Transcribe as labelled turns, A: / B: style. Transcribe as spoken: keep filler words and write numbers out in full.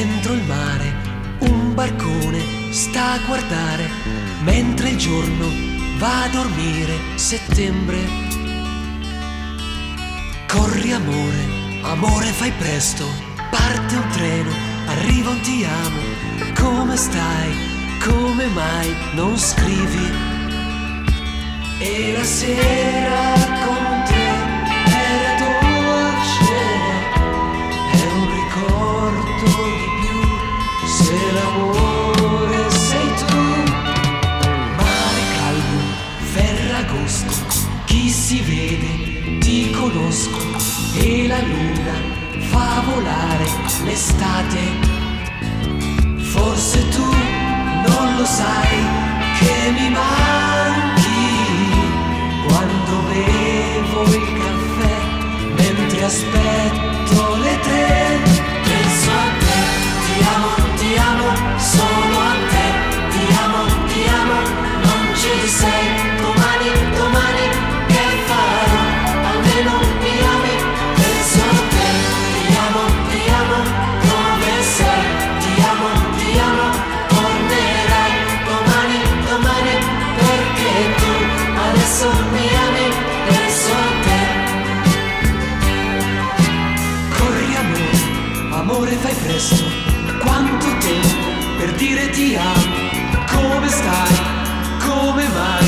A: dentro il mare, un barcone sta a guardare, mentre il giorno va a dormire. Settembre. Corri amore, amore fai presto, parte un treno, arriva un ti amo. Come stai? Come mai non scrivi? E la sera con te era dolce, è un ricordo di più, se l'amore sei tu. Mare calmo, Ferragosto, chi si vede ti conosco, e la luna fa volare l'estate. Forse tu non lo sai che mi manchi quando bevo il caffè, mentre aspetto le tre. Penso a te, ti amo, ti amo, solo a te, ti amo, ti amo, non ci sei. Domani, domani, che farò? Almeno mi ami. Penso a te, ti amo, ti amo, dove sei? Ti amo, ti amo, tornerai domani, domani, perché tu adesso mi ami. Penso a te. Corri amore, amore fai presto, quanto tempo per dire ti amo. Come stai? Come mai?